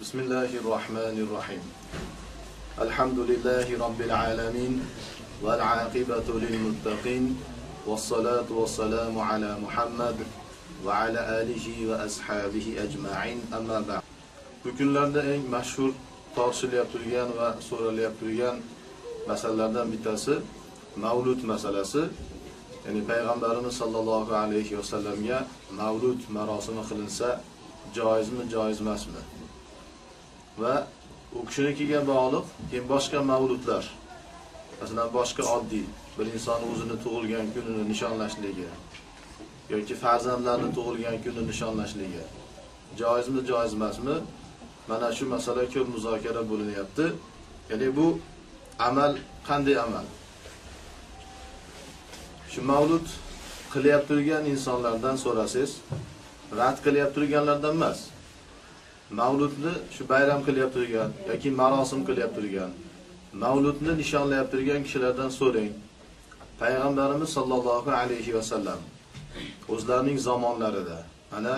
Bismillahirrahmanirrahim. Elhamdülillahi Rabbil alemin. Vel aqibatu lil muttaqin. Vessalatu vesselamu ala Muhammed ve ala alihi ve ashabihi ecma'in. Amma ba'd. Bu günlerde eng mashhur tartışılıp turgan ve so'ralib turgan masalalardan bittasi mavlud masalasi. Yani Peygamberimiz sallallahu aleyhi ve sellem'e mavlud marosimi qilinsa joizmi, joiz emasmi? Ve o kishinikiga bog'liq keyin boshqa mavludlar. Masalan, boshqa oddiy bir inson o'zini tug'ilgan kunini nishonlashligi yoki farzandlarini tug'ilgan kunini nishonlashligi joizmi, joiz emasmi? Mana shu masala ko'p muzokara bo'linyapti. Ya'ni bu amal qanday amal? Şu mavlud qilyap turgan insonlardan so'rasangiz, rad qilyap turganlardan emas. Mavludni shu bayram qilyap turgan yoki marosim qilyap turgan, mavludni nishonlayap turgan kishilardan so'rang. Payg'ambarimiz sollallohu alayhi va sallam o'zlarining zamonlarida mana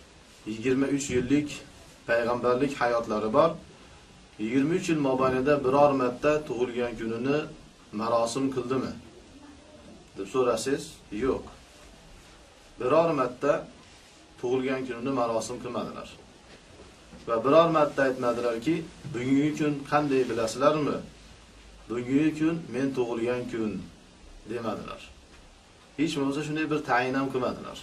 23 yillik payg'ambarlik hayotlari bor. 23 yil mobaynida biror marta tug'ilgan kunini marosim qildimi deb so'rasangiz, yo'q. Biror marta tug'ilgan kunini marosim qilmadilar. Va biror marta aytmadilarki, bugungi kun qanday bilasizlarmi? Bugungi kun men tug'ilgan kun demadilar. Hech bo'lmasa shunday bir tayin ham qilmadilar.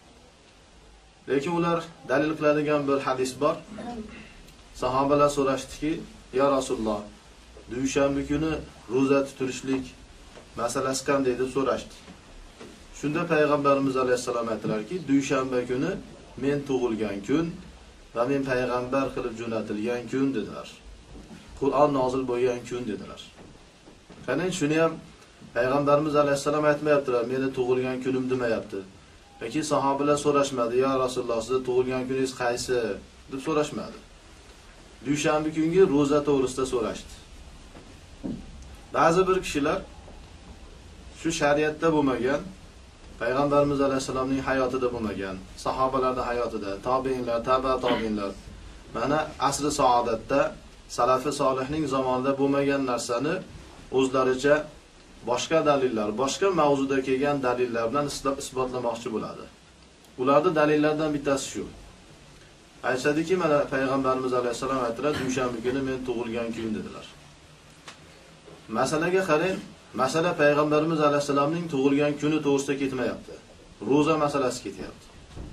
Lekin ular dalil qiladigan bir hadis bor. Sahobalar so'rashdiki, "Ya Rasululloh, dushanba kuni roza tutishlik masalasi qanday?" deb so'rashdi. Shunda Payg'ambarimiz alayhisalom aytdilarki, "Dushanba kuni men tug'ilgan kun va men payg'ambar qilib jo'natilgan kun" dedilar. Qur'on nozil bo'lgan kun dedilar. Qani shuni ham Payg'ambarimiz alayhisalom aytmayaptilar, meni tug'ilgan kunim demayapti. Yoki sahobalar so'rashmadi, "Ya Rasululloh, siz tug'ilgan kuningiz qaysi?" deb so'rashmadi. Dushanba kungi roza to'g'risida so'rashdi. Ba'zi bir kishilar shu shariatda bo'lmagan, Payg'ambarimiz alayhisalomning hayotida bo'lmagan, sahobalarning hayotida, tobiinlar, tobiinlar, mana asri saodatda salafi solihning zamonida bo'lmagan narsani o'zlaricha boshqa dalillar, boshqa mavzuda kelgan dalillar bilan isbotlamoqchi bo'ladi. Ularning dalillaridan bittasi shu. Aytadiki, mana Payg'ambarimiz alayhisalom aytdilar, "Dushanba kuni men tug'ilgan kun" dedilar. Masalaga qarang, masala Payg'ambarimiz alayhisalomning tug'ilgan kuni to'g'risida ketmayapti. Roza masalasi ketyapti.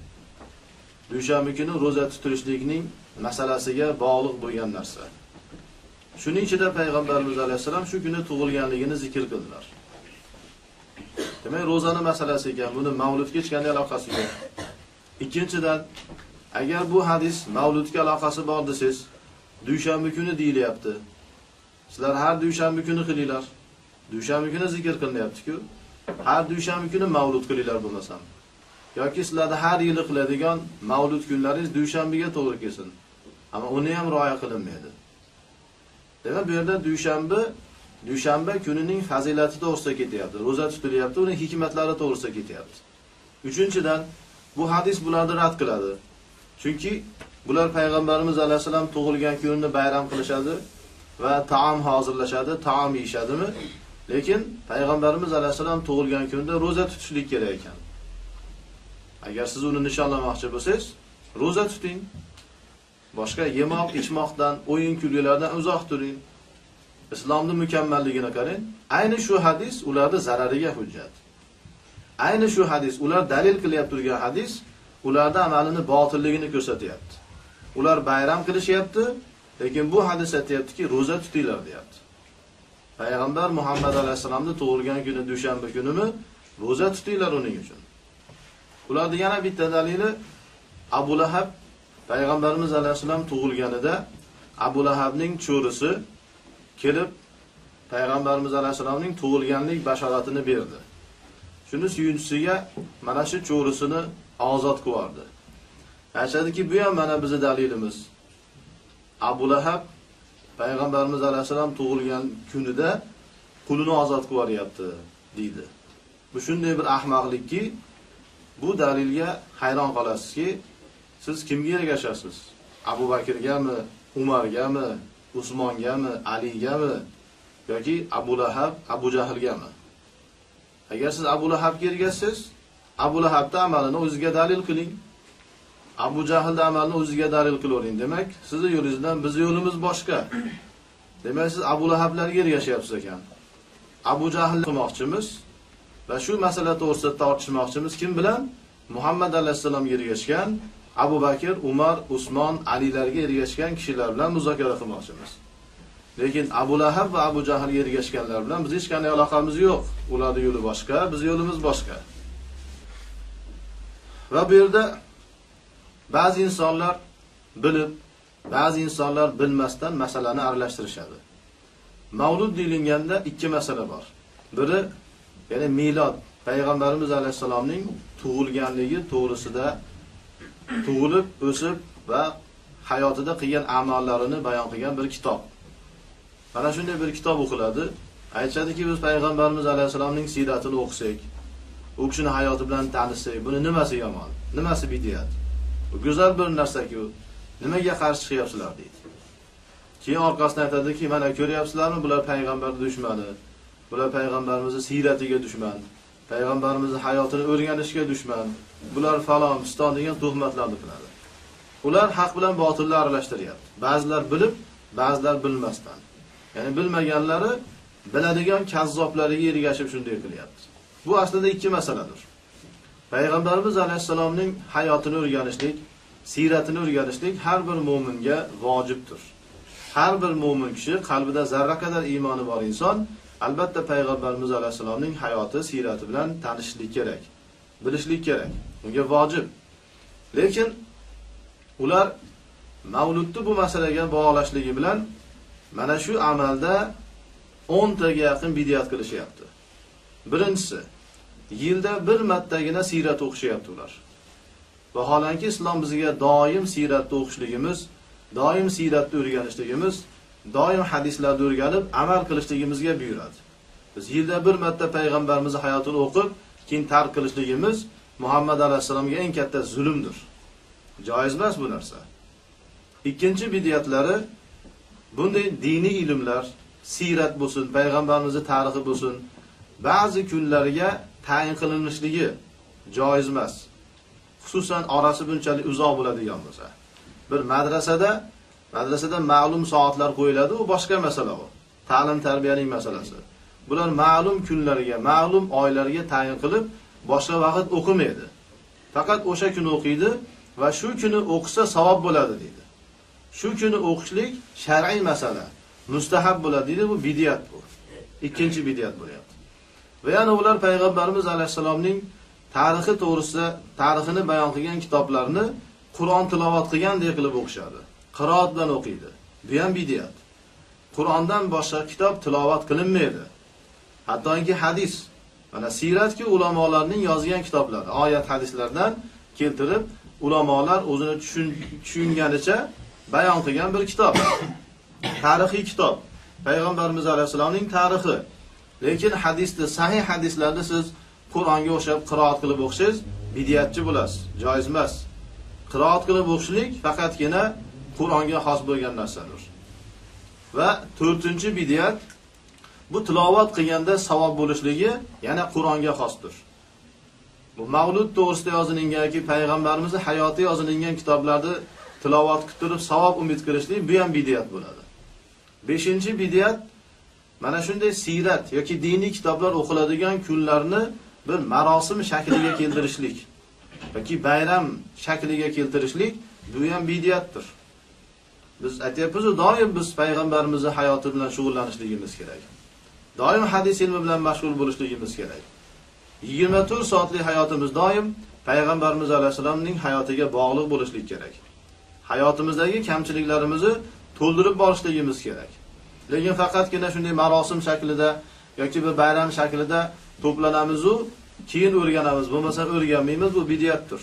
Dushanba kuni roza tutishlikning masalasiga bog'liq bo'lgan narsa. Shuning ichida Payg'ambarimiz alayhisalom shu kuni tug'ilganligini zikr qildilar. Demak, ro'zani masalasi ekan, buni mavludga hech qanday aloqasi yo'q. Ikkinchidan, agar bu hadis mavludga aloqasi bor desangiz, dushanba kuni deyilyapti. Sizlar har dushanba kuni qilinglar. Dushanba kuni zikr qilinyapti-ku. Har dushanba kuni mavlud qilinglar bo'lmasam. Yoki sizlarda har yili qiladigan mavlud kunlaringiz dushanbaga to'g'ri kelsin. Ammo uni ham rioya qilinmaydi. Demak, bu yerda dushanba kunining fazilati to'g'risida ketyapti. Roza tutilyapti, uning hikmatlari to'g'risida ketyapti. Uchinchidan, bu hadis bularni rad qiladi. Chunki bular Payg'ambarimiz alayhisalom tug'ilgan kunini bayram qilishadi va taom hozirlashadi, taom yeyishadimi? Lekin Payg'ambarimiz alayhisalom tug'ilgan kunda roza tutishlik kerak ekan. Agar siz uni nishonlamoqchi bo'lsangiz, roza tuting. Boshqa yemoq, ichmoqdan, o'yin-kulgilardan uzoq turing. Islomning mukammalligini qarang. Ayni shu hadis ularning zarariga hujjat. Ayni shu hadis, ular dalil qilyapti turgan hadis, ularda amalini botilligini ko'rsatyapti. Ular bayram qilishyapti, lekin bu hadis aytayaptiki, roza tutinglar deyapti. Payg'ambar Muhammad alayhisalomning tug'ilgan kuni dushanba kunimi, roza tutinglar uning uchun. Ularning yana bitta dalili Abu Lahab Payg'ambarimiz alayhisalom tug'ilganida Abu Lahabning cho'risi kelib Payg'ambarimiz alayhisalomning tug'ilganlik bashoratini berdi. Shuni suyunchisiga mana shu cho'risini ozod qildi. Aytadiki, bu ham mana bizning dalilimiz. Abu Lahab Payg'ambarimiz alayhisalom tug'ilgan kunida qulini ozod qilyapti deydi. Bu shunday bir ahmoqlikki, bu dalilga hayron qolasizki, siz kimga ergashasiz? Abu Bakrgami, Umargami, Usmongami, Aligami yoki Abu Lahab, Abu Jahlgami? Agar siz Abu Lahabga ergashsiz, Abu Lahabning amalini o'ziga dalil qiling. Abu Jahlning amalini o'ziga dalil qilavering. Demak, sizning yo'lingizdan bizning yo'limiz boshqa. Demak, siz Abu Lahablarga ergashyapsiz ekan. Abu Jahl qilmoqchimiz va shu masala to'g'risida tortishmoqchimiz kim bilan? Muhammad alayhisalomga ergashgan Abu Bakr, Umar, Usmon, Alilarga ergashgan kishilar bilan muzokara qilmoqchimiz. Lekin Abu Lahab va Abu Jahlga ergashganlar bilan biz hech qanday aloqamiz yo'q. Ularning yo'li boshqa, bizning yo'limiz boshqa. Va bu yerda ba'zi insonlar bilib, ba'zi insonlar bilmasdan masalani aralashtirishadi. Mavlud deyilganda ikki masala bor. Biri, ya'ni milod, payg'ambarimiz alayhisalomning tug'ilganligi to'g'risida tug'ilib, o'sib va hayotida qilgan amallarini bayon qilgan bir kitob. Mana shunday bir kitob o'qiladi. Aytadiki, biz payg'ambarimiz alayhisalomning siyratini o'qisak, u kishining hayoti bilan tanishsak, buni nimasi yomon, nimasi bid'at? Bu go'zal bir narsa-ku, nimaga qarshi chiqyapsizlar deydi. Keyin orqasidan aytadiki, mana ko'ryapsizlarmi, bular payg'ambarning dushmani, bular payg'ambarimizning siyratiga dushman, payg'ambarimizning hayotini o'rganishga dushman, bular falon, piston degan tuhmatlarni qiladi. Ular haq bilan botilni aralashtiryapti. Ba'zilar bilib, ba'zilar bilmasdan. Ya'ni bilmaganlari biladigan kazzoblariga ergashib shunday qilyapti. Bu aslida ikki masaladir. Payg'ambarimiz alayhisalomning hayotini o'rganishlik, siyratini o'rganishlik har bir mu'minga vojibdir. Har bir mu'min kishi qalbida zarra qadar iymoni bor inson albatta payg'ambarimiz alayhisalomning hayoti, siyrati bilan tanishlik kerak, bilishlik kerak. Unga vojib. Lekin ular mavludni bu masalaga bog'lashligi bilan mana shu amalda 10 taga yaqin bid'at qilishyapti. Birinchisi, yilda bir martagina siyrat o'qishyapti ular. Vaholanki islom bizga doim siyratni o'qishligimiz, doim siyratni o'rganishligimiz, doim hadislarni o'rganib amal qilishligimizga buyuradi. Biz yilda bir marta payg'ambarimizning hayotini o'qib, keyin tark qilishligimiz Muhammad alayhisalomga eng katta zulmdir. Joiz emas bu narsa. Ikkinchi bid'atlari bunday diniy ilmlar, siyrat bo'lsin, payg'ambarimizning tarixi bo'lsin, ba'zi kunlarga tayin qilinishligi joiz emas. Xususan orasi bunchalik uzoq bo'ladigan bo'lsa. Bir madrasada ma'lum soatlar qo'yiladi, u boshqa masala bu. Ta'lim tarbiyaning masalasi. Bular ma'lum kunlarga, ma'lum oylarga tayin qilib, boshqa vaqt o'qimaydi. Faqat o'sha kuni o'qiydi va shu kuni o'qisa savob bo'ladi deydi. Shu kuni o'qishlik shar'iy masala, mustahab bo'ladi deydi, bu bid'at bu. Ikkinchi bid'at bo'lyapti. Va yana ular payg'ambarimiz alayhisalomning tarixi to'g'risida, tarixini bayon qilgan kitoblarni Qur'on tilovat qilgandek qilib o'qishadi. Qiroat bilan o'qiydi. Bu ham bid'at. Qur'ondan boshqa kitob tilovat qilinmaydi. Hattoki hadis, mana siyratki ulamolarning yozgan kitoblari, oyat hadislardan keltirib, ulamolar o'zini tushunganicha bayon qilgan bir kitob. Tarixiy kitob. Payg'ambarimiz alayhisalomning tarixi. Lekin hadisda, sahih hadislarda siz Qur'onga o'xshab qiroat qilib o'qishsiz, bid'atchi bo'lasiz. Joiz emas. Qiroat qilib o'qishlik faqatgina Qur'onga xos bo'lgan narsadir. Va to'rtinchi bid'at, bu tilovat qilganda savob bo'lishligi yana Qur'onga xosdir. Bu mavlud to'g'risida yozilgan yoki payg'ambarimizning hayoti yozilgan kitoblarda tilovat qilib turib savob umid qilishlik bu ham bid'at bo'ladi. Beshinchi bid'at, mana shunday siyrat yoki diniy kitoblar o'qiladigan kunlarni bir marosim shakliga keltirishlik yoki bayram shakliga keltirishlik bu ham bid'atdir. Biz aytyapmiz, doim biz payg'ambarimizning hayoti bilan shug'ullanishligimiz kerak. Doim hadis ilmi bilan mashg'ul bo'lishligimiz kerak. 24 soatlik hayotimiz doim payg'ambarimiz alayhisalomning hayotiga bog'liq bo'lishlik kerak. Hayotimizdagi kamchiliklarimizni to'ldirib borishligimiz kerak. Lekin faqatgina shunday marosim shaklida yoki bir bayram shaklida to'planamiz u keyin o'rganamiz, bo'lmasa o'rganmaymiz, bu bid'atdir.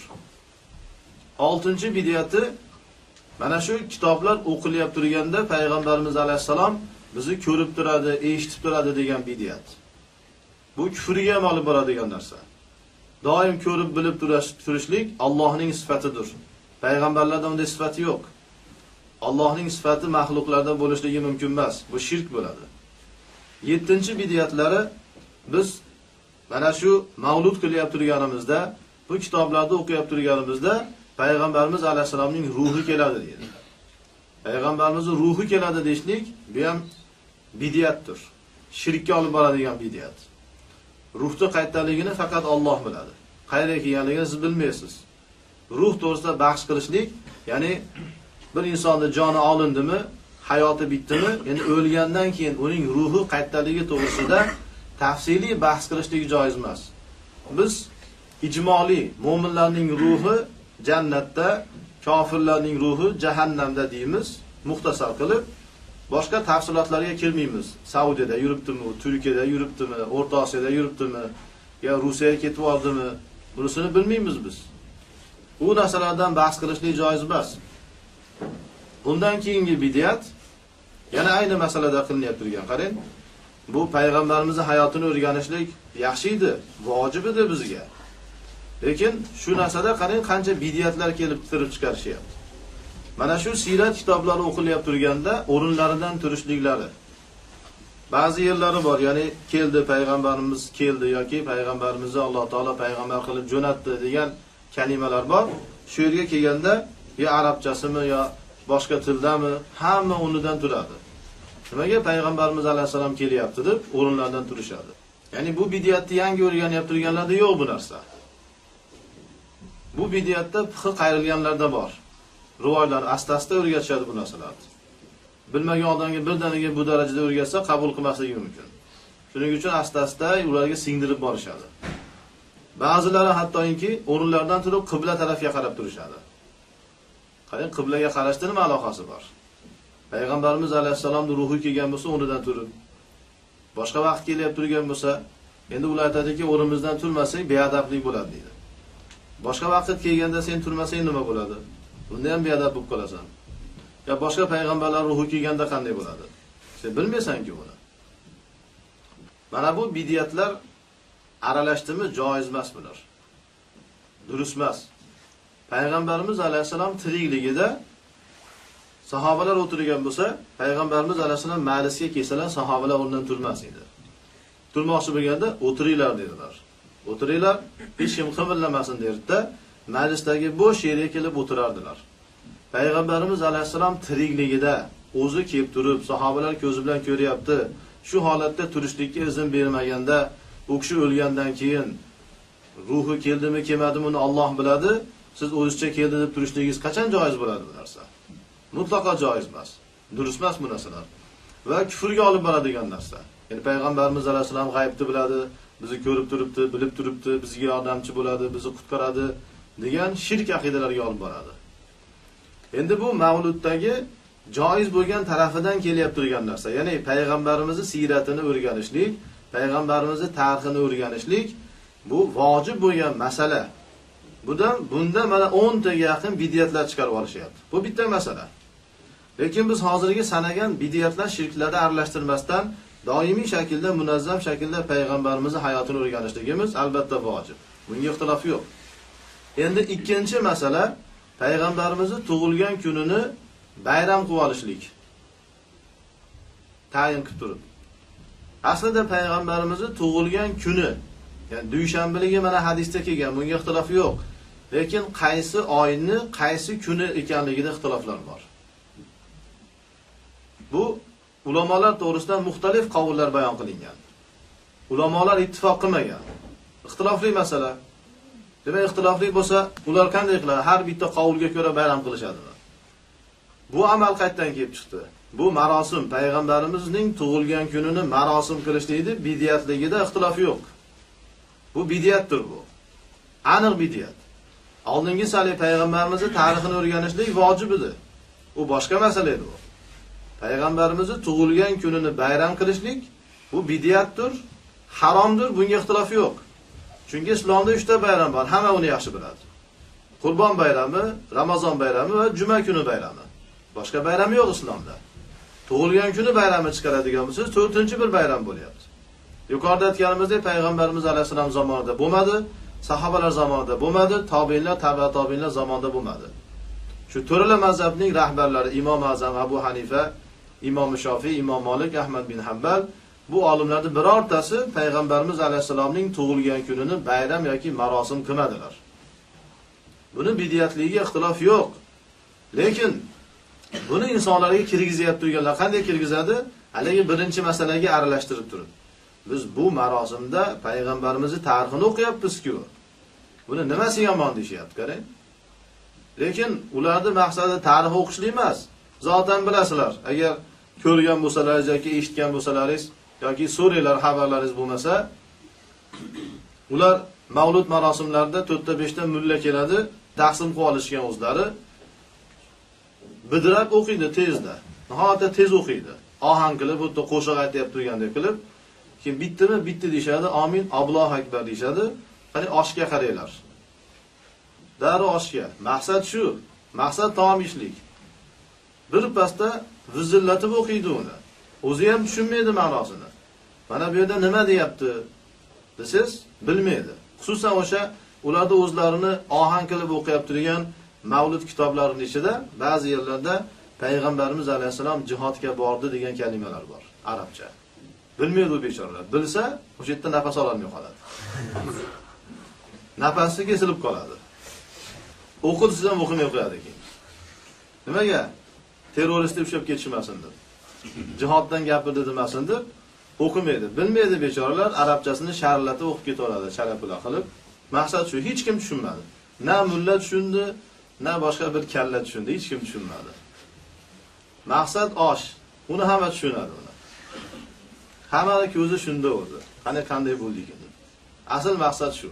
6-chi bid'ati, mana shu kitoblar o'qilyap turganda payg'ambarimiz alayhisalom bizni ko'rib turadi, eshitib turadi degan bid'at. Bu kufrga ham olib boradigan narsa. Doim ko'rib bilib turishlik Allohning sifatidir. Payg'ambarlarda unday sifat yo'q. Allohning sifati mahluqlarda bo'lishligi mumkin emas. Bu shirk bo'ladi. 7-chi bidiyatlari biz mana shu mavlud qilyap turganimizda, bu kitoblarda o'qiyap turganimizda payg'ambarimiz alayhisolamning ruhi keladi deydi. Payg'ambarimizning ruhi keladi deyishlik bu ham bidiyatdir. Shirkka olib boradigan bidiyat. Ruhni qayerdaligini faqat Alloh biladi. Qayerga kelganligini siz bilmaysiz. Ruh to'g'risida bahs qilishlik, ya'ni bir insonning joni olindimi, hayoti bitdimi, endi o'lgandan keyin uning ruhi qayerdaligi to'g'risida tafsiliy bahs qilishlik joiz emas. Biz ijmoliy mo'minlarning ruhi jannatda, kofirlarning ruhi jahannamda deymiz, muxtasar qilib, boshqa tafsilotlarga kirmaymiz. Saudiyada yuribdimi, Turkiyada yuribdimi, O'rta Osiyoda yuribdimi, yo Rossiyaga ketib oldimi, bunisini bilmaymiz biz. Bu narsalardan bahs qilishlik joiz emas. Bundan keyingi bidiyat yana ayni masalada qilinib turgan. Qarang, bu payg'ambarimizning hayotini o'rganishlik yaxshi edi, vojib edi bizga. Lekin shu narsada qarang qancha bidiyatlar kelib turib chiqarishyapti. Mana shu sirat kitoblari o'qilib turganda o'rinlaridan turishliklari. Ba'zi yerlari bor, ya'ni keldi payg'ambarimiz keldi yoki payg'ambarimizni Alloh taolo payg'ambar qilib jo'natdi degan kalimalar bor. Shu yerga kelganda ya arabchasimi yo boshqa tildami, hamma o'rnidan turadi. Nimaga payg'ambarimiz alayhisalom kelyapti deb o'rinlardan turishadi. Ya'ni bu bidiyatni yangi o'rganyapti turganlarda yo'q bu narsa. Bu bidiyatda fiqh qayrilganlarda bor. Rivoyatlar asta-asta o'rgatishadi bu narsalarni. Bilmagan odamga birdaniga bu darajada o'rgatsa qabul qilmasligi mumkin. Shuning uchun asta-asta ularga singdirib borishadi. Ba'zilari hattoki o'rinlardan turib qibla tarafga qarab turishadi. Qarang, qiblaga qarashda nima aloqasi bor? Payg'ambarimiz alayhisalomning ruhi kelgan bo'lsa o'rnidan turib, boshqa vaqt kelib turgan bo'lsa, endi ular aytadiki, o'rimizdan turmasak beadablik bo'ladi deydi. Boshqa vaqt kelganda sen turmasang nima bo'ladi? Bunda ham beadab bo'lib qolasan. Ya boshqa payg'ambarlar ruhi kelganda qanday bo'ladi? Sen bilmaysan-ku buni. Mana bu bidiyatlar aralashdimi joiz emas bular. Durust emas. Payg'ambarimiz alayhisalom tirikligida sahobalar o'tirgan bo'lsa, payg'ambarimiz alayhisalom majlisga kelsalar, sahobalar o'rnidan turmas edi. Turmoqchi bo'lganda o'tiringlar dedilar. O'tiringlar, hech kim qimirlamasin derdi-da, majlisdagi bo'sh yerga kelib o'tirardilar. Payg'ambarimiz alayhisalom tirikligida o'zi kelib turib, sahobalar ko'zi bilan ko'ryapti. Shu holatda turishlikka izn bermaganda, u kishi o'lgandan keyin ruhi keldimi, kelmadimi uni Alloh biladi. Siz o'zingizcha keldi deb turishligingiz qachon joiz bo'ladi bu narsa? Mutlaqo joiz emas. Durust emas bu narsalar. Va kufrga olib boradigan narsa. Ya'ni payg'ambarimiz alayhisalom g'aybni biladi, bizni ko'rib turibdi, bilib turibdi, bizga yordamchi bo'ladi, bizni qutqaradi degan shirk aqidalariga olib boradi. Endi bu mavluddagi joiz bo'lgan tarafidan kelyapti turgan narsa. Ya'ni payg'ambarimizning siyratini o'rganishlik, payg'ambarimizning tarixini o'rganishlik bu vojib bo'lgan masala. Bunda mana 10 taga yaqin bidiyatlar chiqarib olishyapti. Bu bitta masala. Lekin biz hozirgi sanagan bidiyatlar shirklarda aralashtirmasdan doimiy shaklda, munazzam shaklda payg'ambarimizning hayotini o'rganishligimiz albatta vojib. Bunga ixtilof yo'q. Endi ikkinchi masala payg'ambarimizning tug'ilgan kunini bayram qilib olishlik. Tayin qilib turib. Aslida payg'ambarimizning tug'ilgan kuni, ya'ni dushanbaligi mana hadisda kelgan, bunga ixtilof yo'q. Lekin qaysi oyni, qaysi kuni ekanligida ixtiloflar bor. Bu ulamolar to'g'risida muxtalif qavullar bayon qilingan. Ulamolar ittifoq qilmagan. Ixtilofli masala. Demak, ixtilofli bo'lsa, ular qanday qiladi? Har bitta qavulga ko'ra bayram qilishadimi? Bu amal qayerdan kelib chiqdi? Bu marosim, payg'ambarimizning tug'ilgan kunini marosim qilishlikda bidiyatligida ixtilof yo'q. Bu bidiyatdir bu. Aniq bidiyat. Oldingi sali payg'ambarimizning tarixini o'rganishlik vojib edi. U boshqa masala edi bu. Payg'ambarimizning tug'ilgan kunini bayram qilishlik bu bidiyatdir, haromdir, bunga ixtilof yo'q. Chunki islomda 3 ta bayram bor, hamma uni yaxshi biladi. Qurbon bayrami, Ramazon bayrami va juma kuni bayrami. Boshqa bayram yo'q islomda. Tug'ilgan kuni bayrami chiqaradigan bo'lsangiz, 4-chi bir bayram bo'lyapti. Yuqorida aytganimizdek payg'ambarimiz alayhisalom zamonida bo'lmadi, sahobalar zamonida bo'lmadi, tobiinlar, tabi'in tobiinlar zamonida bo'lmadi. Shu to'rala mazhabning rahbarlari Imom Azam Abu Hanifa, Imom Shofiy, Imom Malik, Ahmad bin Hanbal bu olimlarning birortasi payg'ambarimiz alayhisalomning tug'ilgan kunini bayram yoki marosim qilmadilar. Buni bidiyatligiga ixtilof yo'q. Lekin buni insonlarga kirgizyapti turganlar qanday kirgizadi? Haligi birinchi masalaga aralashtirib turib. Biz bu marosimda payg'ambarimizning tarixini o'qiyapmiz-ku. Buni nimasi yomon deyapti, qarang. Lekin ularning maqsadi tarix o'qishlik emas. Zotan bilasizlar, agar ko'rgan bo'lsalaringiz yoki eshitgan bo'lsalaringiz yoki so'raylar xabarlaringiz bo'lmasa, ular Mavlud marosimlarida 4 ta 5 ta mulla keladi, taqsim qilib olishgan o'zlari. Bidirab o'qiydi tezda. Nihoyatda tez o'qiydi. Ohang qilib, xuddi qo'shiq aytib turgandek qilib, keyin bittimi bitti deyshadi, amin, Allohu akbar deyshadi. Qani oshga qaranglar. Darrov oshga. Maqsad shu. Maqsad taom ishlik. Bir pasda vizillatib o'qiydi uni. O'zi ham tushunmaydi ma'nosini. Mana bu yerda nima deyapti? Desiz, bilmaydi. Xususan o'sha ularda o'zlarini ohang qilib o'qiyib turgan Mavlud kitoblarining ichida ba'zi yerlarda payg'ambarimiz alayhisalom jihodga bordi degan kalimalar bor, arabcha. Bilmaydi u bechoralar. Bilsa, o'sha yerda nafas ololmay qoladi. Nafasi kesilib qoladi. O'qilsa ham o'qimay qo'yadi keyin. Nimaga? Terrorist deb ushlab ketishmasin deb. Jihoddan gapirdi demasin deb o'qimaydi. Bilmaydi bechoralar, arabchasini sharlatib o'qib ketaveradi, sharapula qilib. Maqsad shu, hech kim tushunmadi. Na mulla tushundi, na boshqa bir kalla tushundi, hech kim tushunmadi. Maqsad osh. Uni hamma tushunadi uni. Hammaning ko'zi shunda o'zi. Qanday bo'ldi ekan. Asl maqsad shu.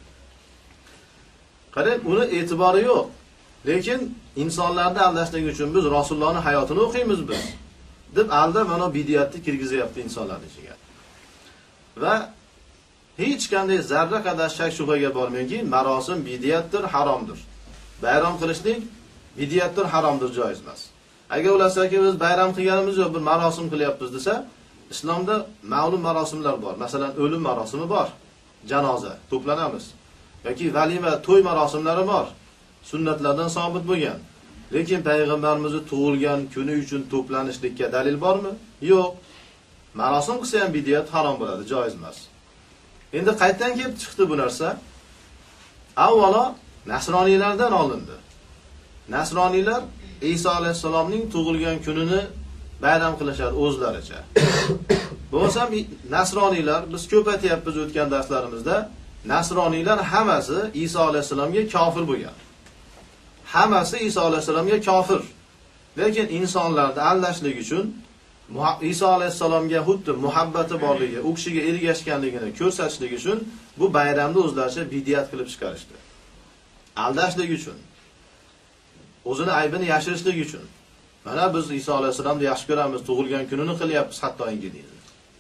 Qarang, uni e'tibori yo'q. Lekin insonlarni aldashlik uchun biz Rasulullohning hayotini o'qiymiz biz. Deb alda mana bidiyatni kirgizyapti insonlar ichiga. Va hech qanday zarra qadar shak shubhaga bormayki, marosim bidiyatdir, haromdir. Bayram qilishlik bidiyatdir, haromdir, joiz emas. Agar ularsa-ki biz bayram qilganimiz yo'q, bir marosim qilyapmiz desa, islomda ma'lum marosimlar bor. Masalan, o'lim marosimi bor. Janoza, to'planamiz. Yoki valima, to'y marosimlari bor. Sunnatlardan sabit bo'lgan. Lekin payg'ambarimizning tug'ilgan kuni uchun to'planishlikka dalil bormi? Yo'q. Marosim qilsa ham bidiyat, harom bo'ladi, joiz emas. Endi qayerdan kelib chiqdi bu narsa? Avvalo nasroniylardan olindi. Nasroniylar Isa alayhisalomning tug'ilgan kunini bayram qilishadi o'zlaricha. Bo'lsa ham nasroniylar, biz ko'p aytyapmiz o'tgan darslarimizda, nasroniylar hammasi Isa alayhisalomga kofir bo'lgan. Hammasi Isa alayhisalomga kofir. Lekin insonlarni aldashlik uchun Isa alayhisalomga xuddi muhabbati borligi, u kishiga ergashganligini ko'rsatishlik uchun bu bayramni o'zlaricha bidiyat qilib chiqarishdi. Aldashlik uchun. O'zini aybini yashirishlik uchun. Mana biz Isa alayhisalomni yaxshi ko'ramiz, tug'ilgan kunini qilyapmiz hattoki deydi.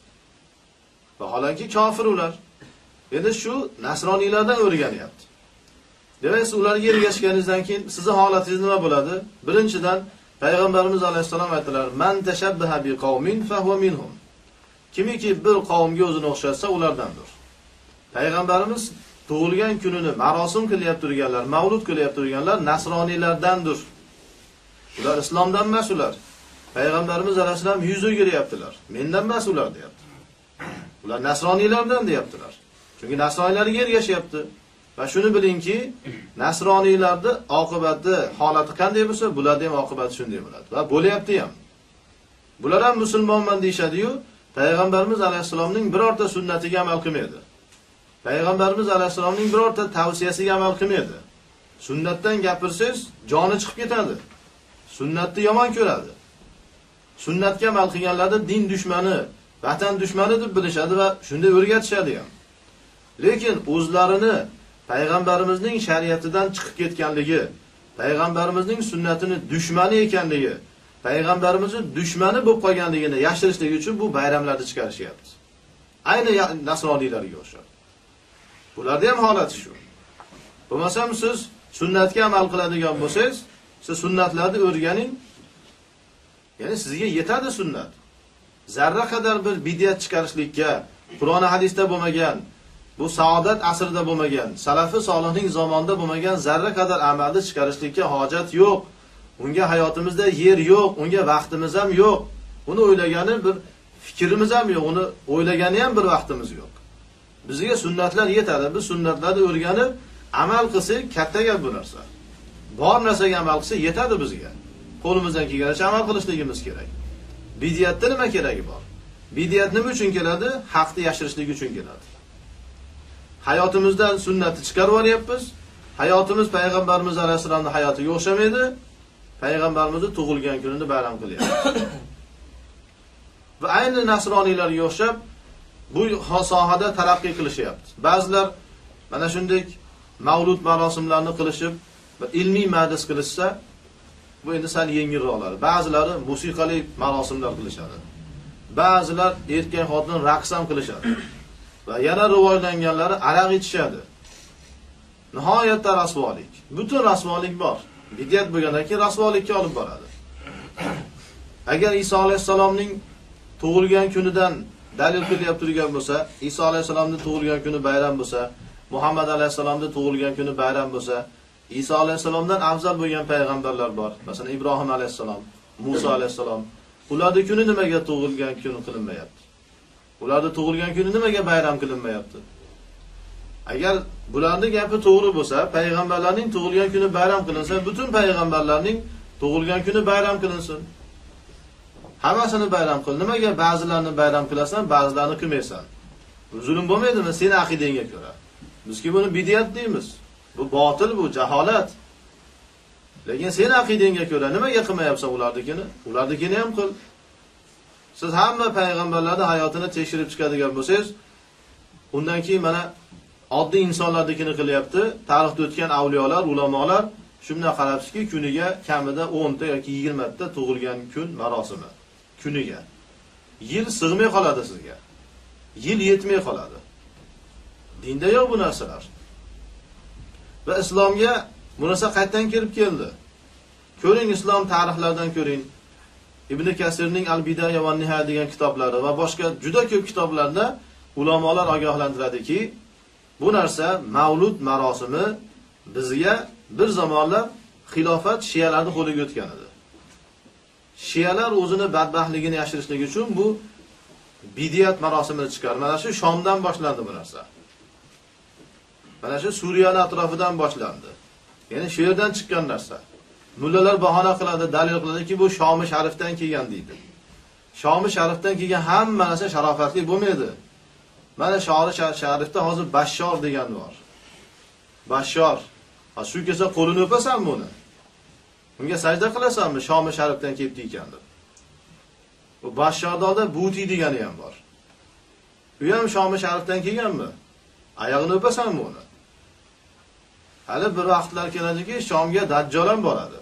Vaholanki kofir ular. Endi shu nasroniylardan o'rganyapti. Demak, ularga ergashganingizdan keyin sizning holatingiz nima bo'ladi? Birinchidan Payg'ambarimiz alayhisalom aytdilar: "Man tashabbaha bi qaumin fa huwa minhum." Kimiki bir qavmga o'zini o'xshatsa, ulardandir. Payg'ambarimiz tug'ilgan kunini marosim qilyapti turganlar, mavlud qilyapti turganlar nasroniylardandir. Ular islomdan emas ular. Payg'ambarimiz alayhisalom yuz o'giryaptilar. Mendan emas ular deyapti. Ular nasroniylardan deyaptilar. Chunki nasroniylarga ergashyapti. Va shuni bilingki, nasroniylarning oqibati, holati qanday bo'lsa, bularning ham oqibati shunday bo'ladi. Va bo'lyapti ham. Bular ham musulmonman deyshadi-yu, payg'ambarimiz alayhisalomning birorta sunnatiga amal qilmaydi. Payg'ambarimiz alayhisalomning birorta tavsiyasiga amal qilmaydi. Sunnatdan gapirsangiz, joni chiqib ketadi. Sunnatni yomon ko'radi. Sunnatga amal qilganlarni din dushmani, vatan dushmani deb bilishadi va shunday o'rgatishadi ham. Lekin o'zlarini payg'ambarimizning shariatidan chiqib ketganligi, payg'ambarimizning sunnatini dushmani ekanligi, payg'ambarimizning dushmani bo'lib qolganligini yashirishlik uchun bu bayramlarni chiqarishyapti. Ayni nasroniylarga o'xshab. Bularda ham holat shu. Bo'lmasam siz sunnatga amal qiladigan bo'lsangiz, siz sunnatlarni o'rganing. Ya'ni sizga yetadi sunnat. Zarra qadar bir bidiyat chiqarishlikka, Qur'on hadisda bo'lmagan, bu saodat asrida bo'lmagan, salafi solihning zamonida bo'lmagan zarra qadar amalni chiqarishlikka hojat yo'q. Unga hayotimizda yer yo'q, unga vaqtimiz ham yo'q. Uni o'ylagani bir fikrimiz ham yo'q, uni o'ylagani ham bir vaqtimiz yo'q. Bizga sunnatlar yetadi. Biz sunnatlarni o'rganib, amal qilsak katta gap bu narsa. Bor narsaga amal qilsa yetadi bizga. Qo'limizdan kelganicha amal qilishligimiz kerak. Bidiyatda nima keragi bor? Bidiyat nima uchun keladi? Haqni yashirishlik uchun keladi. Hayotimizdan sunnatni chiqarib olyapmiz. Hayotimiz payg'ambarimiz alayhisolamning hayotiga o'xshamaydi. Payg'ambarimizning tug'ilgan kunini bayram qilyapmiz. Va ayni nasroniylarga o'xshab bu sohada taraqqiy qilishyapti. Ba'zilar mana shunday mavlud marosimlarini qilishib va ilmiy majlis qilishsa, bu endi sal yengilroqlar. Ba'zilari musiqali marosimlar qilishadi. Ba'zilar erkak xotin raqs ham qilishadi. Va yana rivojlanganlari aroq ichishadi. Nihoyatda rasvolik. Butun rasvolik bor. Bidiyat bo'lgandan keyin rasvolikka olib boradi. Agar Iso alayhisalomning tug'ilgan kunidan dalil qilyapti turgan bo'lsa, Iso alayhisalomning tug'ilgan kuni bayram bo'lsa, Muhammad alayhisalomning tug'ilgan kuni bayram bo'lsa, Iso alayhisalomdan afzal bo'lgan payg'ambarlar bor. Masalan, Ibrohim alayhisalom, Musa alayhisalom. Ularning kuni nimaga tug'ilgan kuni qilinmayapti? Ularning tug'ilgan kuni nimaga bayram qilinmayapti? Agar bularning gapi to'g'ri bo'lsa, payg'ambarlarning tug'ilgan kuni bayram qilinsa, butun payg'ambarlarning tug'ilgan kuni bayram qilinsin. Hammasini bayram qil. Nimaga ba'zilarini bayram qilasan, ba'zilarini qilmaysan? Bu zulm bo'lmaydimi seni aqidangga ko'ra? Bizki buni bidiyat deymiz. Bu botil, bu jaholat. Lekin seni aqidangga ko'ra nimaga qilmayapsan ularnikini? Ularnikini ham qil. Siz hamma payg'ambarlarning hayotini tekshirib chiqadigan bo'lsangiz, undan keyin mana oddiy insonlarnikini qilyapti. Tarixda o'tgan avliyolar, ulamolar shunday qarabsizki, kuniga kamida 10 ta yoki 20 ta tug'ilgan kun marosimi. Kuniga. Yil sig'may qoladi sizga. Yil yetmay qoladi. Dinda yo'q bu narsalar. Va islomga bu narsa qayerdan kelib keldi? Ko'ring, islom tarixlaridan ko'ring. Ibn Kasirning Al-Bidaya va Nihoya degan kitoblari va boshqa juda ko'p kitoblarda ulamolar ogohlantiradiki, bu narsa mavlud marosimi bizga bir zamonlar xilofat shiyalarning qo'liga o'tgan edi. Shiyalar o'zini badbaxtligini yashirishlik uchun bu bidiyat marosimini chiqardi. Mana shu Shomdan boshlandi bu narsa. Mana shu Suriyaning atrofidan boshlandi. Ya'ni shu yerdan chiqqan narsa. Mullalar bahona qiladi, dalil qiladiki, bu Shomi Sharifdan kelgan deydi. Shomi Sharifdan kelgan hamma narsa sharofatli bo'lmaydi. Mana Shomi Sharifda hozir Bashshor degan bor. Bashshor. Shu kelsa qo'lini o'pasanmi uni? Unga sajda qilasanmi? Shomi Sharifdan kelibdi ekan deb. Bu Bashshorda Buti degani ham bor. U ham Shomi Sharifdan kelganmi? Oyog'ini o'pasanmi uni? Hali bir vaqtlar keladiki, Shomga Dajjol ham boradi.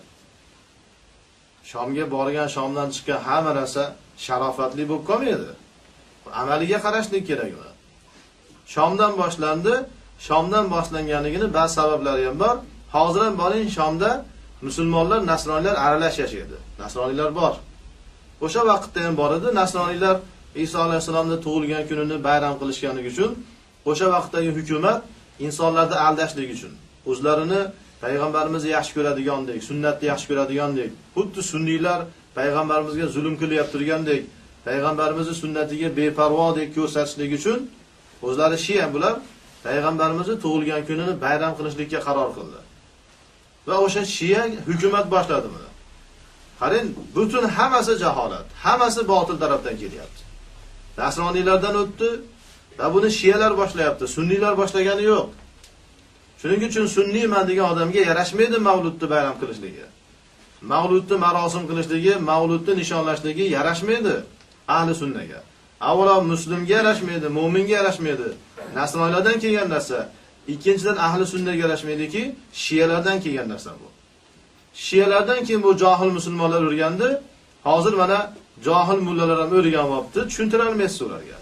Shomga borgan, Shomdan chiqqan hamma narsa sharofatli bo'lib qolmaydi. Amaliga qarashlik kerak uni. Shomdan boshlandi, Shomdan boshlanganligini ba'zi sabablari ham bor. Hozir ham boring, Shomda musulmonlar, nasroniylar aralash yashaydi. Nasroniylar bor. O'sha vaqtda ham bor edi. Nasroniylar Iso alayhisolamning tug'ilgan kunini bayram qilishganligi uchun, o'sha vaqtdagi hukumat insonlarni aldashlik uchun, o'zlarini payg'ambarimizni yaxshi ko'radigandek, sunnatni yaxshi ko'radigandek, xuddi sunniylar payg'ambarimizga zulm qilyapti turgandek, payg'ambarimizning sunnatiga beparvodek ko'rsatishlik uchun o'zlari shiya bular payg'ambarimizning tug'ilgan kunini bayram qilishlikka qaror qildi. Va o'sha shiya hukumat boshladi buni. Qarang, butun hammasi jaholat, hammasi botil tarafdan kelyapti. Nasroniylardan o'tdi va buni shiyalar boshlayapti, sunniylar boshlagani yo'q. Shuning uchun sunniyman degan odamga yarashmaydi mavludni bayram qilishligi. Mavludni marosim qilishligi, mavludni nishonlashligi yarashmaydi ahli sunnaga. Avvalo muslimga yarashmaydi, mo'minga yarashmaydi. Nasroniylardan kelgan narsa. Ikkinchidan ahli sunnaga yarashmaydiki, shiyalardan kelgan narsa bu. Shiyalardan keyin bu johil musulmonlar o'rgandi. Hozir mana johil mullalar ham o'rganibdi, tushuntira olmaysiz ularga.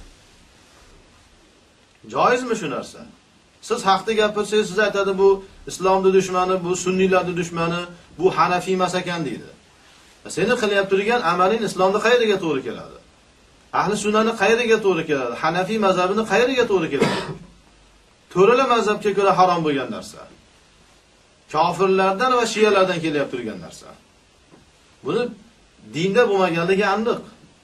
Joizmi shu narsa? Siz haqni gapirsangiz, siz aytadi bu islomning dushmani, bu sunniylarning dushmani, bu hanafiy emas ekan deydi. Seni qilyapti turgan amaling islomning qayeriga to'g'ri keladi? Ahli sunnani qayeriga to'g'ri keladi? Hanafiy mazhabini qayeriga to'g'ri keladi? To'rala mazhabga ko'ra harom bo'lgan narsa. Kofirlardan va shiyalardan kelyapti turgan narsa. Buni dinda bo'lmaganligi aniq.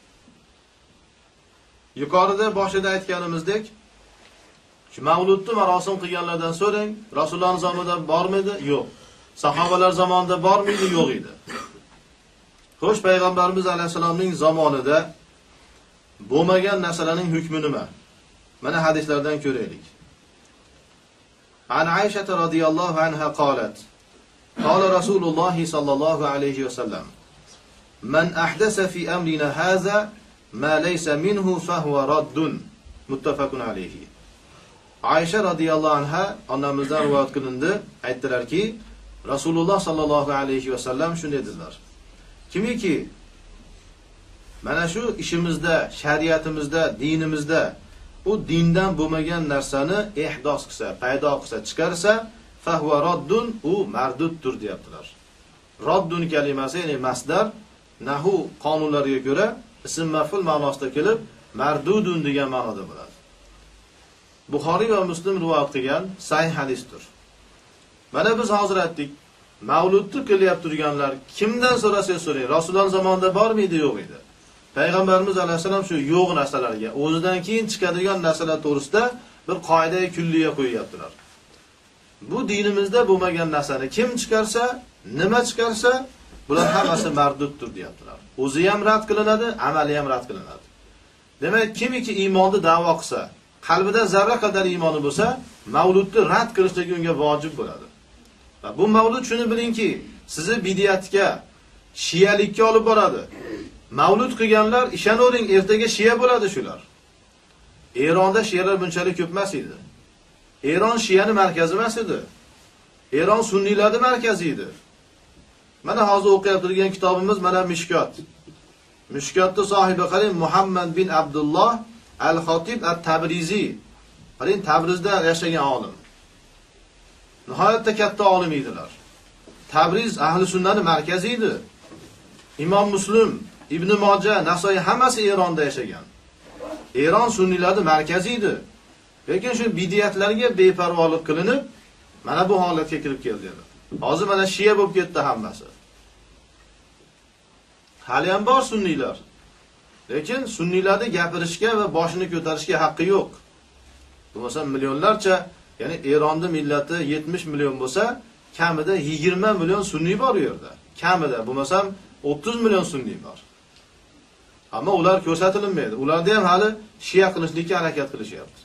Yuqorida boshida aytganimizdek, shu mavludni marosim qilganlardan so'rang, Rasululloh zamonida bormidi? Yo'q. Sahobalar zamonida bormidi? Yo'q edi. Xo'sh, payg'ambarimiz alayhisolamning zamonida bo'lmagan narsalarning hukmi nima? Mana hadislardan ko'raylik. An Aisha radhiyallohu anha qalat: Qala Rasululloh sallallohu alayhi va sallam: Man ahdasa fi amrina hadha ma laysa minhu fa huwa raddun. Muttafaqun alayhi. Aisha radhiyallohu anha onamizdan rivoyat qilindi, aytdilarki, Rasululloh sallallohu alayhi va sallam shunday dedilar: Kimiki mana shu ishimizda, shariatimizda, dinimizda u dindan bo'lmagan narsani ihdos qilsa, paydo qilsa, chiqarsa, fa huwa raddun, u marduddir deyaptilar. Raddun kalimasi ya'ni masdar nahu qonunlariga ko'ra ism maf'ul ma'nosida kelib, mardudun degan ma'noda bo'ladi. Buxoriy va Muslim rivoyat qilgan sahih hadisdir. Mana biz hozir aytdik, mavludni qilyapti turganlar kimdan so'rasangiz so'rang, Rasululloh zamonida bormi edi, yo'q edi. Payg'ambarimiz alayhisalom shu yo'q narsalarga, o'zidan keyin chiqadigan narsalar to'g'risida bir qoida kulliya qo'yyaptilar. Bu dinimizda bo'lmagan narsani kim chiqarsa, nima chiqarsa, bular hammasi marduddir deyaptilar. O'zi ham rad qilinadi, amali ham rad qilinadi. Demak, kimiki iymonni da'vo qilsa, qalbida zarra qadar iymoni bo'lsa, mavludni rad qilishligi unga vojib bo'ladi. Va bu mavlud shuni bilingki, sizni bidiyatga, shiyalikka olib boradi. Mavlud qilganlar ishonavering, ertaga shiya bo'ladi shular. Eronda shiyalar bunchalik ko'p emas edi. Eron shiyani markazi emas edi. Eron sunniylarning markazi edi. Mana hozir o'qiyib turgan kitobimiz mana Mishkot. Mishkotning sohibi qarang, Muhammad bin Abdulloh al-Xotib at-Tabrizi. Qarang, Tabrizda yashagan olim. Nihoyatda katta olim edilar. Tabriz ahli sunnatning markazi edi. Imom Muslim, Ibn Moja, Nasoiy hammasi Eronda yashagan. Eron sunniylarning markazi edi. Lekin shu bidiyatlarga beparvolik qilinib, mana bu holatga kirib keldi. Hozir mana shiya bo'lib ketdi hammasi. Hali ham bor sunniylar. Lekin sunniylarni gapirishga va boshini ko'tarishga haqqi yo'q. Bo'lmasa millionlarcha, ya'ni Eronning millati 70 million bo'lsa, kamida 20 million sunniy bor u yerda. Kamida bo'lmasam 30 million sunniy bor. Ammo ular ko'rsatilmaydi. Ularda ham hali shiya qilishlikka harakat qilishyapti.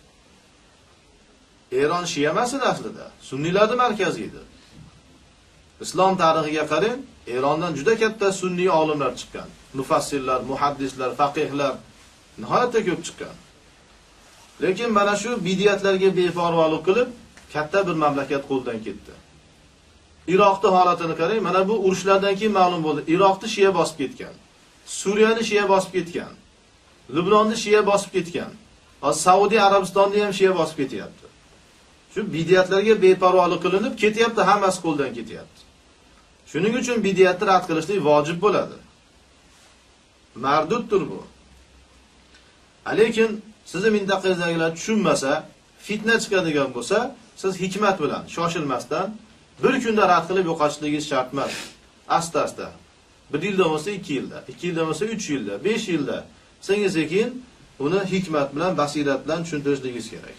Eron shiya emas edi aslida, sunniylarning markazi edi. Islom tarixiga qarang, Erondan juda katta sunniy olimlar chiqqan. Mufassirlar, muhaddislar, faqihlar nihoyatda ko'p chiqqan. Lekin mana shu bidiyatlarga beparvolik qilib, katta bir mamlakat qo'ldan ketdi. Iroqning holatini qarang, mana bu urushlardan keyin ma'lum bo'ldi. Iroqni shiya bosib ketgan. Suriyani shiya bosib ketgan. Libanonni shiya bosib ketgan. Hozir Saudiya Arabistonni ham shiya bosib ketyapti. Shu bidiyatlarga beparvolik qilinib ketyapti, hammasi qo'ldan ketyapti. Shuning uchun bidiyatni rad qilishlik vojib bo'ladi. Marduddir bu. Lekin sizni mintaqangizdagilar tushunmasa, fitna chiqadigan bo'lsa, siz hikmat bilan, shoshilmasdan bir kunda rad qilib yo'qotishligingiz shart emas. Asta-asta. 1 yilda bo'lsa 2 yilda, 2 yilda bo'lsa 3 yilda, 5 yilda sekin uni hikmat bilan, basirat bilan tushuntirishligingiz kerak.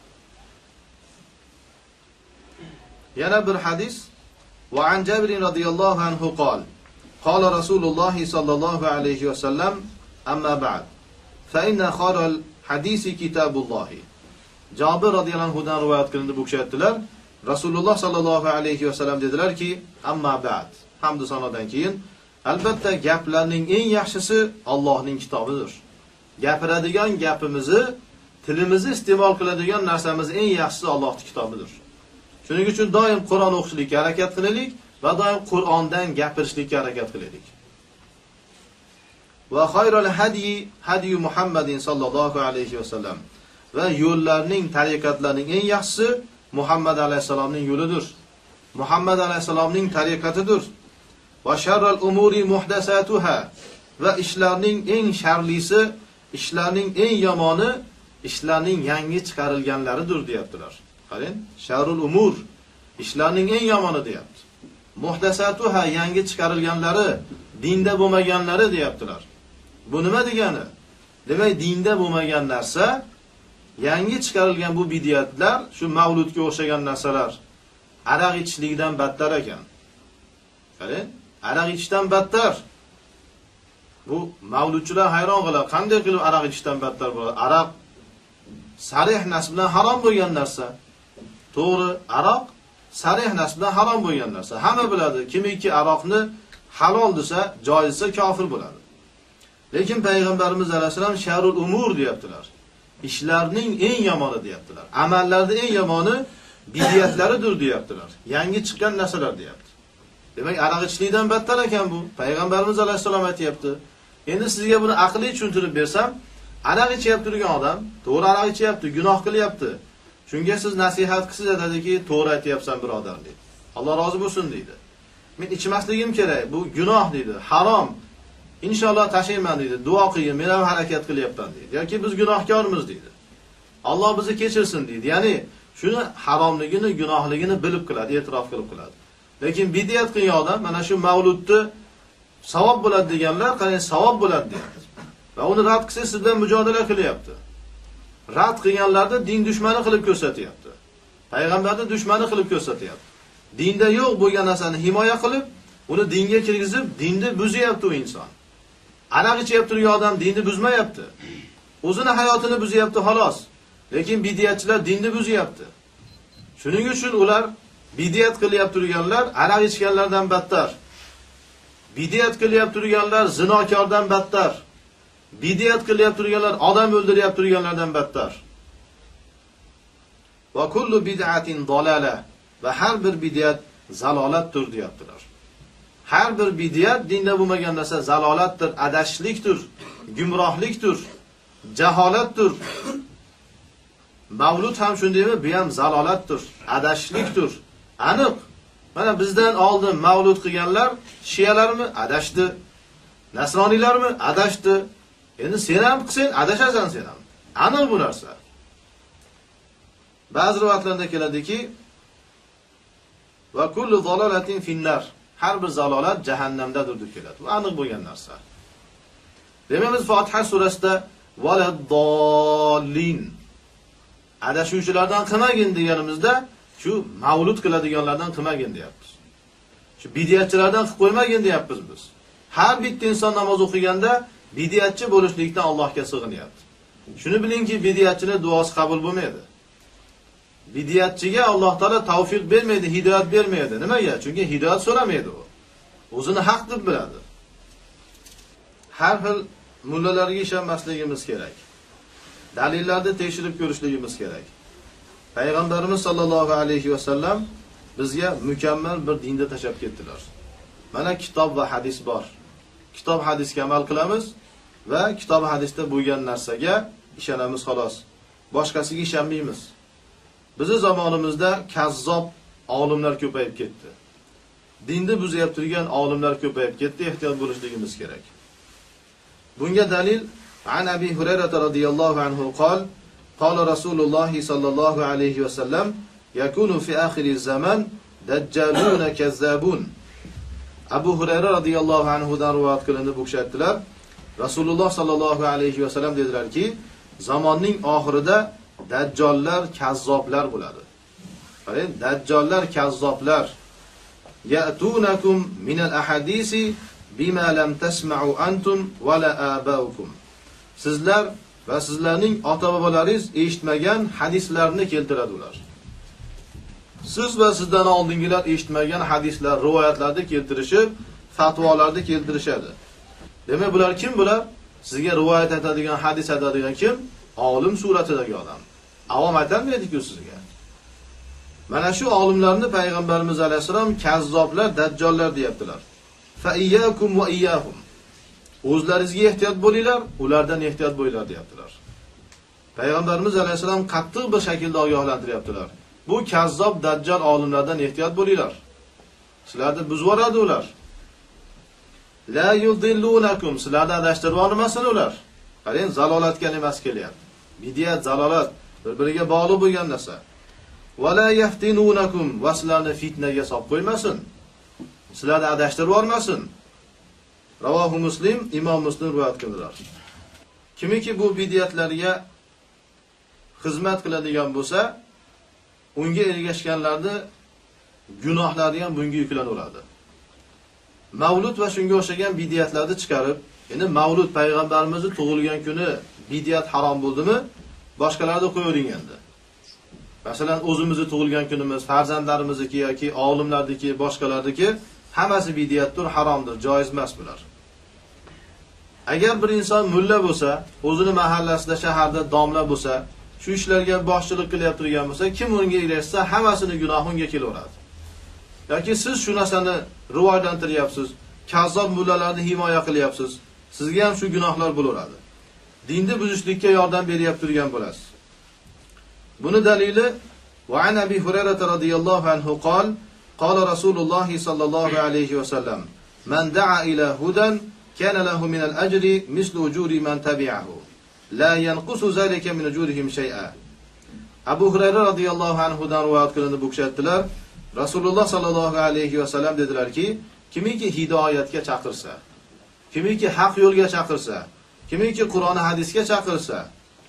Yana bir hadis: "Va an Jabir radhiyallohu anhu qol: Qala Rasululloh sallallohu alayhi va sallam: Amma ba'd, fa inna kharal hadisi kitabulloh." Jabir radhiyallohu anhudan rivoyat qilindi, bu kishi aytdilar, Rasululloh sallallohu alayhi va sallam dedilarki, "Amma ba'd." Hamd sanodan keyin, albatta gaplarning eng yaxshisi Allohning kitobidir. Gapiradigan gapimizni, tilimizni iste'mol qiladigan narsamiz eng yaxshisi Allohning kitobidir. Shuning uchun doim Qur'on o'qishlikka harakat qilaylik va doim Qur'ondan gapirishlikka harakat qilaylik. Va xayrul hadi Muhammadin sallallohu alayhi va sallam. Va yo'llarning, tariqatlarning eng yaxshisi Muhammad alayhisalomning yo'lidir. Muhammad alayhisalomning tariqatidir. Va sharral umuri muhdasatuha. Va ishlarning eng sharlisi, ishlarning eng yomoni, ishlarning yangi chiqarilganlaridir deyaptilar. Qarang, sharul umur, ishlarning eng yomoni deyapti. Muhdasatuha, yangi chiqarilganlari, dinda bo'lmaganlari deyaptilar. Bu nima degani? Demak, dinda bo'lmagan narsa, yangi chiqarilgan bu bid'atlar, shu mavludga o'xshagan narsalar aroq ichishlikdan battar ekan. Qarang, aroq ichishdan battar. Bu mavludchilar hayron qoladi. Qanday qilib aroq ichishdan battar bo'ladi? Aroq sarih nas bilan harom bo'lgan narsa. To'g'ri, aroq sarih nas bilan harom bo'lgan narsa. Hamma biladi, kimiki aroqni halol desa, joiz desa kofir bo'ladi. Lekin payg'ambarimiz alayhisalom sharul umur deyaptilar. Ishlarning eng yomoni deyaptilar. Amallarning eng yomoni bid'atlaridir deyaptilar. Yangi chiqqan narsalar deyapti. Demak, aroq ichishlikdan battar ekan bu. Payg'ambarimiz alayhisalom aytibdi. Endi sizga buni aqliy tushuntirib bersam, aroq ichib turgan odam, to'g'ri aroq ichyapti, gunoh qilyapti. Shunga siz nasihat qilsiz aytadiki, to'g'ri aytyapsan birodar deydi. Alloh rozi bo'lsin deydi. Men ichmasligim kerak, bu gunoh deydi, harom. Inshaalloh tashlayman deydi. Duo qiling, men ham harakat qilyapman deydi. Yoki biz gunohkormiz deydi. Alloh bizni kechirsin deydi. Ya'ni shuni haromligini, gunohligini bilib qiladi, e'tirof qilib qiladi. Lekin bid'at qilgan odam mana shu mavludni savob bo'ladi deganlar, qanday savob bo'ladi deyapti. Va uni rad qilsa siz bilan mujodala qilyapti. Rad qilganlarni din dushmani qilib ko'rsatyapti. Payg'ambarni dushmani qilib ko'rsatyapti. Dinda yo'q bo'lgan narsani himoya qilib, uni dinga kirgizib, dinni buzyapti u inson. Aroq ichib turgan odam dinni buzmayapti. O'zini hayotini buzyapti xolos. Lekin bid'atchilar dinni buzyapti. Shuning uchun ular bid'at qilyapti turganlar aroq ichganlardan battar. Bid'at qilyapti turganlar zinokordan battar. Bid'at qilyapti turganlar odam o'ldiryapti turganlardan battar. Va kullu bid'atin dalala, va har bir bid'at zalolatdir deyaptilar. Har bir bid'at dinda bo'lmagan narsa zalolatdir, adashishlikdir, gumrohlikdir, jaholatdir. Mavlud ham shundaymi? Bu ham zalolatdir, adashishlikdir. Aniq. Mana bizdan oldin mavlud qilganlar shiyalarmi? Adashdi. Nasroniylarmi? Adashdi. Endi sen ham qilsang adashasan sen ham. Aniq bu narsa. Ba'zi rivoyatlarda keladiki, va kullu zalalatin finnar. Har bir zalolat jahannamdadir deb keladi. Bu aniq bo'lgan narsa. Demak, biz Fotiha surasida valaddallin adashuvchilardan qilmagin deganimizda, shu mavlud qiladiganlardan qilmagin deyapmiz. Shu bid'atchilardan qilib qo'ymagin deyapmiz biz. Har bitta inson namoz o'qiganda bid'atchi bo'lishlikdan Allohga sig'inyapti. Shuni bilingki, bid'atchining duosi qabul bo'lmaydi. Bid'atchiga Alloh taolo tavfiq bermaydi, hidoyat bermaydi. Nimaga? Chunki hidoyat so'ramaydi u. O'zini haq deb biladi. Har xil mullalarga ishonmasligimiz kerak. Dalillarni tekshirib ko'rishligimiz kerak. Payg'ambarimiz sollallohu alayhi va sallam bizga mukammal bir dinni tashab ketdilar. Mana kitob va hadis bor. Kitob hadisga amal qilamiz va kitob hadisda bo'lgan narsaga ishonamiz xolos. Boshqasiga ishonmaymiz. Bizning zamonimizda kazzob olimlar ko'payib ketdi. Dinni buzyap turgan olimlar ko'payib ketdi, ehtiyot bo'lishligimiz kerak. Bunga dalil an Abi Hurayra radhiyallohu anhu qol qala Rasululloh sallallohu alayhi va sallam yakunu fi oxiriz zaman dajjalun kazzabun. Abu Hurayra radhiyallohu anhu dan rivoyat qilindi, bu kishi aytdilar, Rasululloh sallallohu alayhi va sallam dedilarki, zamonning oxirida dajjollar, kazzoblar bo'ladi. Qarang, dajjollar, kazzoblar ya'tunakum min al-ahadisi bima lam tasma'u antum wa la abaukum. Sizlar va sizlarning ota-bobolaringiz eshitmagan hadislarni keltiradilar. Siz va sizdan oldingilar eshitmagan hadislar, rivoyatlarni keltirishib, fatvolarni keltirishadi. Demak, bular kim bular? Sizga rivoyat aytadigan, hadis aytadigan kim? Olim suratidagi odam. Avom aytolmaydi-ku sizga. Mana shu olimlarni payg'ambarimiz alayhisalom kazzoblar, dajjollar deyaptilar. Fa iyyakum va iyyahum. O'zlaringizga ehtiyot bo'linglar, ulardan ehtiyot bo'linglar deyaptilar. Payg'ambarimiz alayhisalom qattiq bir shaklda ogohlantiryaptilar. Bu kazzob, dajjal olimlardan ehtiyot bo'linglar. Sizlarni buzib yuboradi ular. La yudillunakum, sizlarni adashtirib olmasin ular. Qarang, zalolatga emas kelyapti. Bid'at, zalolat bir-biriga bog'liq bo'lgan narsa. Va la yaftinunakum, va sizlarni fitnaga solib qo'ymasin. Sizlarni adashtirib olmasin. Ravohu Muslim, Imom Muslim rivoyat qildilar. Kimiki bu bid'atlarga xizmat qiladigan bo'lsa, unga ergashganlarni gunohlari ham bunga yuklanaveradi. Mavlud va shunga o'xshagan bid'atlarni chiqarib, endi mavlud payg'ambarimizning tug'ilgan kuni bid'at harom bo'ldimi? Boshqalarni qo'yavering endi. Masalan, o'zimizning tug'ilgan kunimiz, farzandlarimizniki yoki olimlarniki, boshqalarniki hammasi bid'atdir, haromdir, joiz emas bular. Agar bir inson mulla bo'lsa, o'zini mahallasida, shaharda domla bo'lsa, shu ishlarga boshchilik qilib turgan bo'lsa, kim unga ergashsa, hammasini gunohi unga kelaveradi. Yoki siz shu narsani rivojlantiryapsiz, kazzob mullalarni himoya qilyapsiz, sizga ham shu gunohlar bo'laveradi. Dinni buzishlikka yordam beryapti turgan bo'lasiz. Buni dalili va an Abi Hurayra radhiyallohu anhu qol qala Rasululloh sallallohu alayhi va sallam man da'a ila hudan kana lahu min al-ajri mislu ujuri man tabi'ahu la yanqusu zalika min ujurihim shay'a. Abu Hurayra radhiyallohu anhu dan rivoyat qilinib bu kishi aytdilar, Rasululloh sallallohu alayhi va sallam dedilarki, kimiki hidoyatga chaqirsa, kimiki haq yo'lga chaqirsa, kimiki Qur'on hadisga chaqirsa,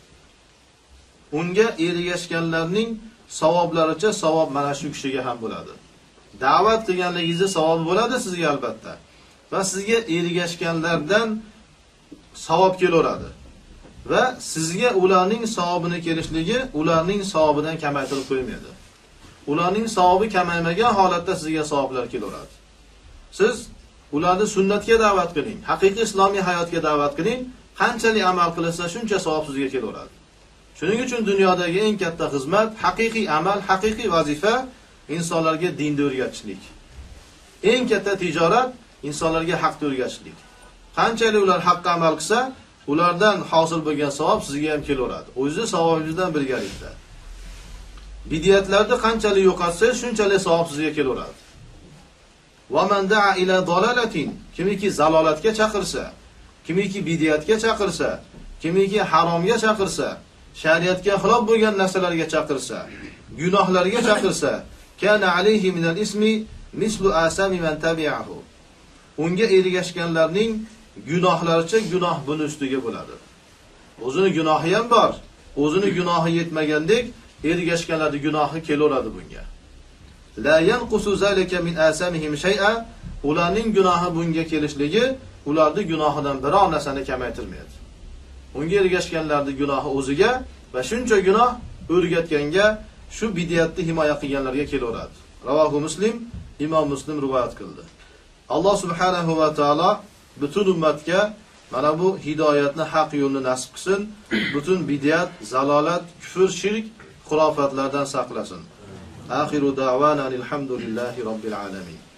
unga ergashganlarning savoblaricha savob mana shu kishiga ham bo'ladi. Da'vat qilganligingizda savob bo'ladi sizga albatta. Va sizga ergashganlardan savob kelaveradi. Va sizga ularning savobini kelishligi ularning savobidan kamaytirib qo'ymaydi. Ularning savobi kamaymagan holatda sizga savoblar kelaveradi. Siz ularni sunnatga da'vat qiling, haqiqiy islomiy hayotga da'vat qiling, qanchalik amal qilsa shuncha savob sizga kelaveradi. Shuning uchun dunyodagi eng katta xizmat, haqiqiy amal, haqiqiy vazifa insonlarga dinni o'rgatishlik. Eng katta tijorat insonlarga haqni o'rgatishlik. Qanchalik ular haqqa amal qilsa, ulardan hosil bo'lgan savob sizga ham kelaveradi. O'zi savobingizdan birgalikda. Bid'atlarni qanchalik yo'qotsangiz, shunchalik savob sizga kelaveradi. Va man da'a ila dalalatin, kimiki zalolatga chaqirsa, kimiki bid'atga chaqirsa, kimiki haromga chaqirsa, shariatga xilof bo'lgan narsalarga chaqirsa, gunohlarga chaqirsa, kana alayhi min al-ismi mislu asami man tabi'ahu. Unga ergashganlarning gunohlaricha gunoh buni ustiga bo'ladi. O'zini gunohi ham bor, o'zini gunohi yetmagandek ergashganlarning gunohi kelaveradi bunga. La yanqusu zalika min asamihim shay'a. Ularning gunohi bunga kelishligi ularning gunohidan biror narsani kamaytirmaydi. Unga ergashganlarning gunohi o'ziga va shuncha gunoh o'rgatganga shu bid'atni himoya qilganlarga kelaveradi. Ravohu Muslim, Imom Muslim rivoyat qildi. Alloh subhanahu va taolo butun ummatga mana bu hidoyatni, haq yo'lni nasib qilsin. Butun bid'at, zalolat, kufr, shirk, xurofatlardan saqlasin. Axiru da'wana alhamdulillahi robbil alamin.